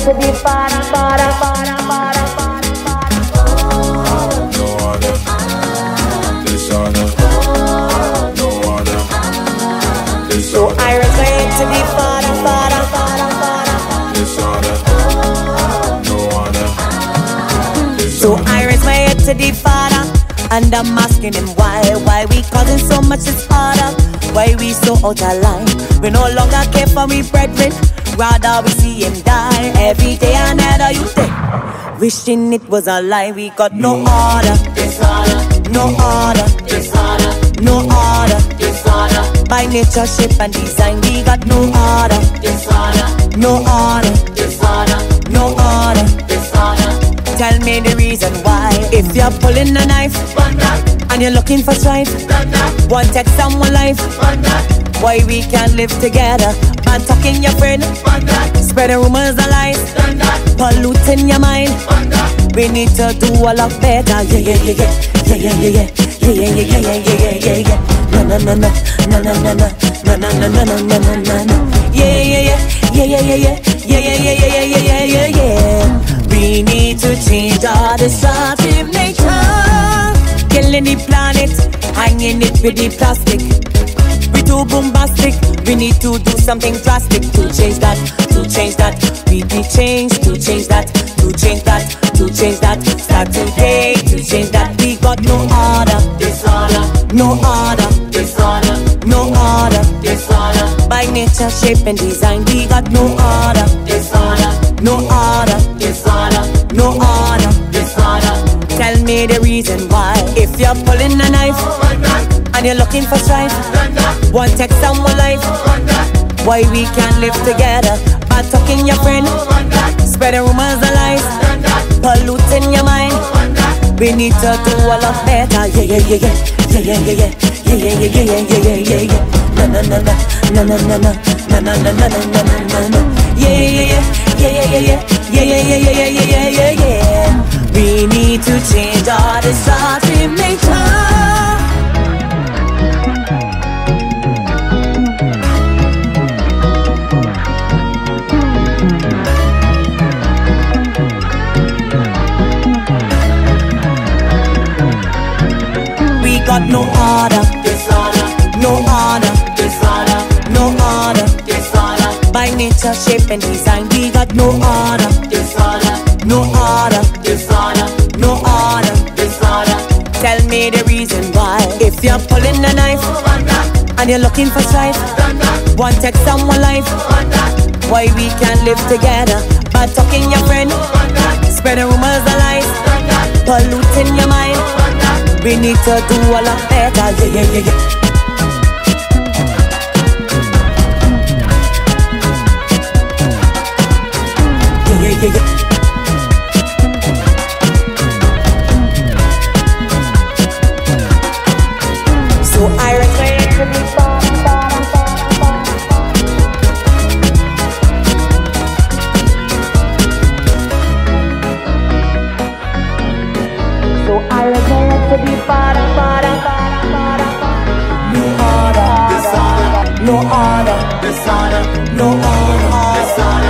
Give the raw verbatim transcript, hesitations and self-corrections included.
to the father, father, father, father, father, father. No other, dishonor. No other, dishonor. So I raise my head to the father, father, father, father. Dishonor. No other, dishonor. So I raise my head to the father, and I'm asking him why, why we causing so much disorder, why we so out of line. We no longer care for we brethren, rather we see him die every day another you day. Wishing it was a lie. We got no order, disorder, no order, disorder, no order, disorder. By nature, shape and design, we got no order, disorder, no order, disorder, no order, disorder. Tell me the reason why. If you're pulling a knife and you're looking for strife, one take someone life, why we can't live together? Man talking your friend, spreading rumors and lies, polluting your mind. We need to do a lot better. Yeah, yeah, yeah, yeah, yeah, yeah, yeah, yeah, yeah, yeah, yeah, yeah, yeah, yeah. No, no, no, no, no, no, no, no, no, no, no, no, no, no, no, no. Yeah, yeah, yeah, yeah, yeah, yeah, yeah, yeah, yeah, yeah, yeah, yeah, yeah, yeah, yeah. We need to change our destructive nature. Killing the planet, hanging it with the plastic. We too bombastic. We need to do something drastic to change that, to change that. We need change to change that, to change that, to change that. Start today to change that. We got no order, disorder, no order, disorder, no order, disorder. By nature, shape and design, we got no order, disorder, no order, disorder, no order, disorder. Tell me the reason why. If you're pulling a knife and you're looking for strife, one take someone life, why we can't live together? Bad talking your friend, spreading rumors and lies, polluting your mind. We need to do a lot better. Yeah, yeah, yeah, yeah, yeah, yeah, yeah, yeah, yeah, yeah, yeah, yeah, yeah, yeah, yeah. No, no, no, no, no, no, no, no, no, no, no, no, no, no, no. Yeah, yeah, yeah, yeah, yeah, yeah, yeah, yeah, yeah, yeah, yeah, yeah, yeah, yeah, yeah. We need to change our destructive nature. Got no order, disorder, no order, disorder, no order, disorder. By nature, shape and design, we got no order, disorder, no order, disorder, no order, disorder. Tell me the reason why. If you're pulling a knife and you're looking for strife, one take someone life, why we can't live together? Bad talking your friend, spreading rumors and lies, polluting your mind. We need to do a lot better. Yeah, yeah, yeah, yeah. Yeah, yeah, yeah, yeah. So I return to the bottom, bottom, bottom, bottom. So I return to the father, father, father, father, father. No order, disorder, no order, disorder, no order, disorder.